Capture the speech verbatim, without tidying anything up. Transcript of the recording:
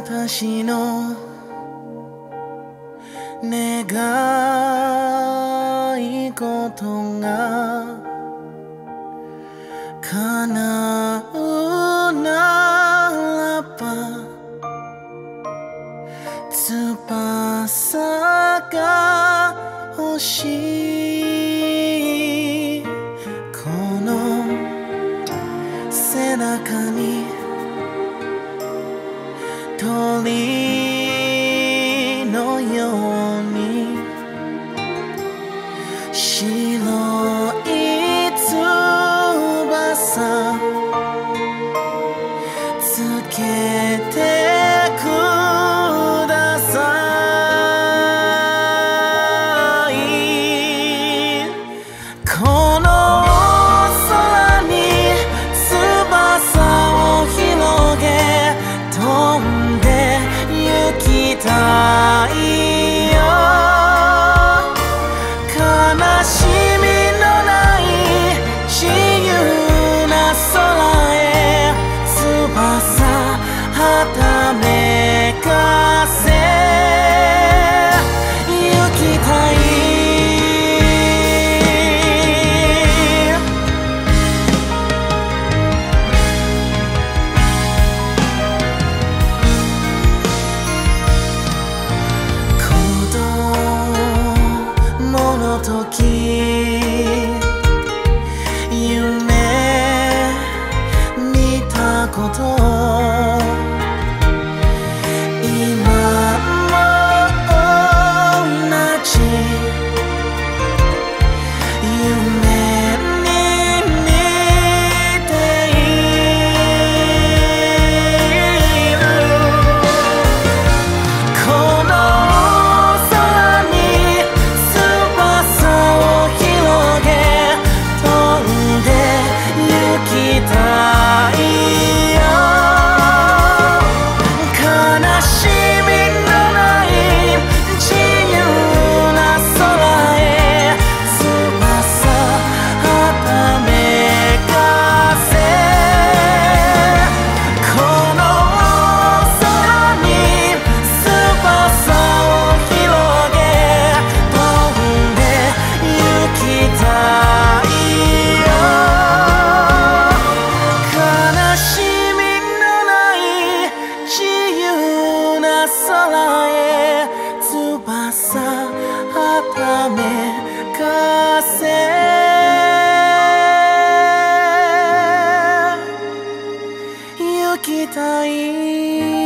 私の願い事が叶うならば翼が欲しいこの背中に鳥のように白い翼つけてくださいこの空に翼を広げ飛んで行きたいよ悲しみのない自由な空へ翼はためかせ行きたい時夢見たこと今も同じ夢に見ているこの空へ翼はためかせ行きたい